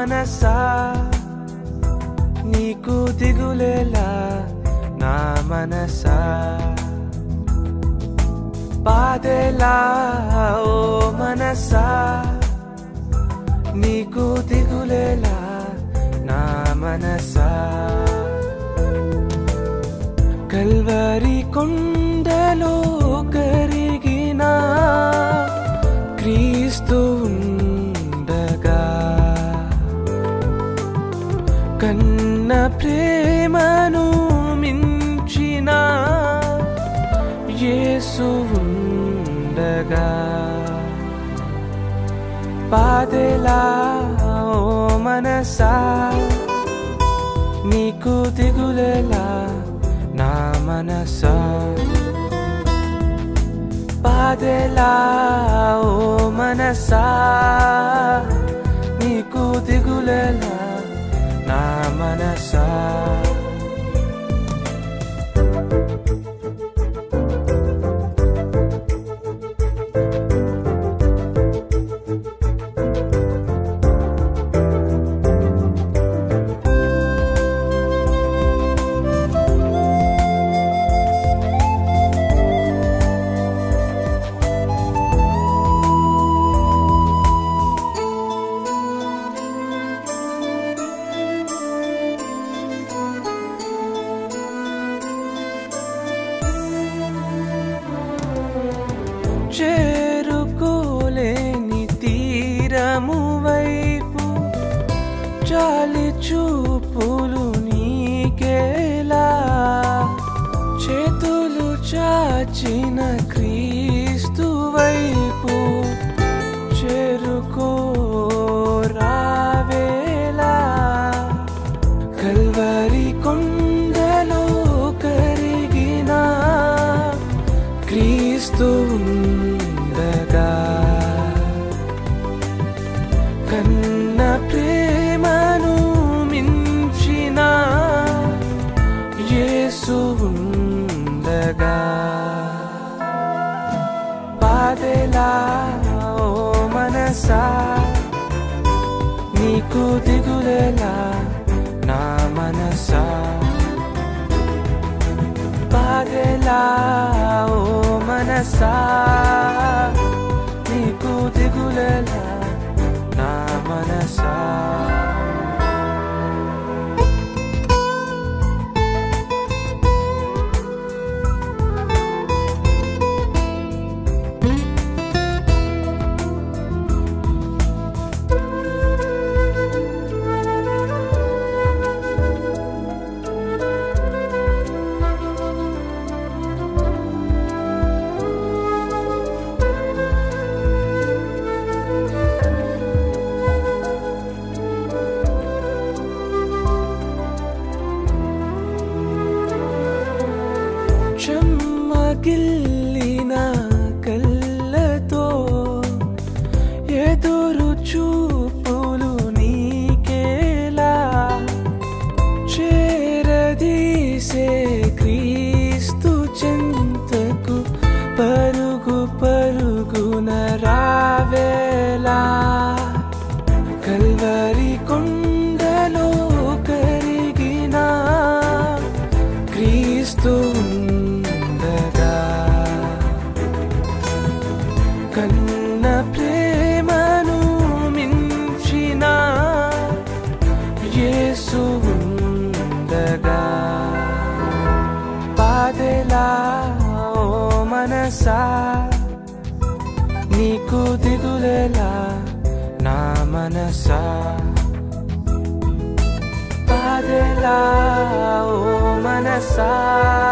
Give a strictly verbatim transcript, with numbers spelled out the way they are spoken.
మనసా నీకు దిగులేలా నా మనసా బాధేలా ఓ మనసా నీకు దిగులేలా నా మనసా కల్వరి కొండలో కరిగిన క్రీస్తు ఉండగా కన్న ప్రేమను మించిన యేసు ఉండగా బాధేలా ఓ మనసా నీకు దిగులేలా నా మనసా బాధేలా ఓ మనసా నీకు దిగులేలా నా మనసా చేరుకోలేని తీరము వైపు చాలి చూపులు నీకేలా చేతులు చాచిన క్రీస్తు వైపు చేరుకోరావేలా కల్వరి కొండలో కరిగిన క్రీస్తు ఉండగా కన్న ప్రేమను మించిన యేసు ఉండగా బాధేలా ఓ మనసా నీకు దిగులేలా నా మనసా బాధేలా ఓ మనసా నీకు దిగులేలా నా మనసా చెమ్మగిల్లిన కళ్ళతో ఎదురు చూపులు నీకేలా చేరదీసే క్రీస్తు చెంతకు పరుగు పరుగున రావేలా కల్వరి కొండలో కరిగిన క్రీస్తు కన్న ప్రేమను మించిన యేసు ఉండగా బాధేలా ఓ మనసా నీకు దిగులేలా నా మనసా బాధేలా ఓ మనసా